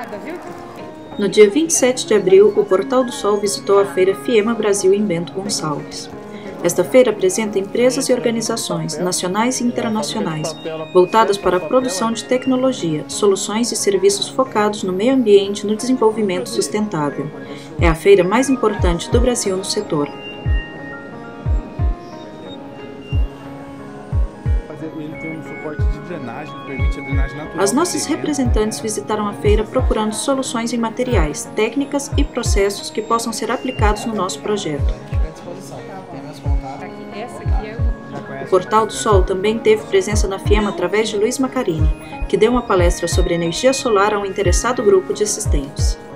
No dia 27 de abril, o Portal do Sol visitou a feira FIEMA Brasil em Bento Gonçalves. Esta feira apresenta empresas e organizações, nacionais e internacionais, voltadas para a produção de tecnologia, soluções e serviços focados no meio ambiente e no desenvolvimento sustentável. É a feira mais importante do Brasil no setor. As nossas representantes visitaram a feira procurando soluções em materiais, técnicas e processos que possam ser aplicados no nosso projeto. O Portal do Sol também teve presença na FIEMA através de Luiz Macarini, que deu uma palestra sobre energia solar a um interessado grupo de assistentes.